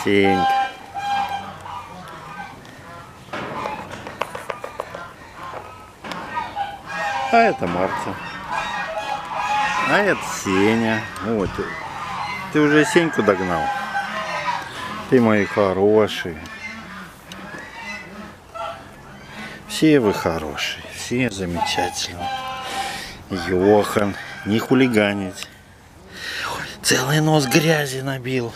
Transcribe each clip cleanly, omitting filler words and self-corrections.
Сенька. А это Мартин. А это Сеня. Вот. Ты уже Сеньку догнал. Ты мои хорошие. Все вы хорошие. Все замечательные. Йохан. Не хулиганить. Целый нос грязи набил.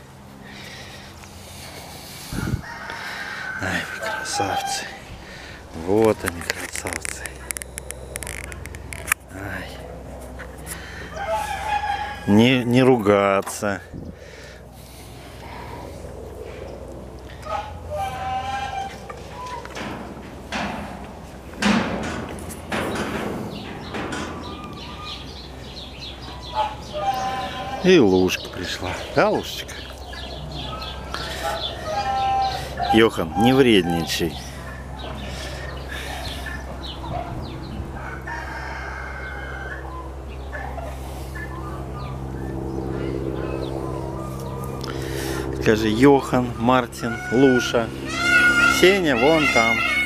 Ай, вы красавцы. Вот они, красавцы. Ай. Не ругаться. И Лушка пришла. Да, Лушечка? Йохан, не вредничай. Скажи, Йохан, Мартин, Луша. Сеня вон там.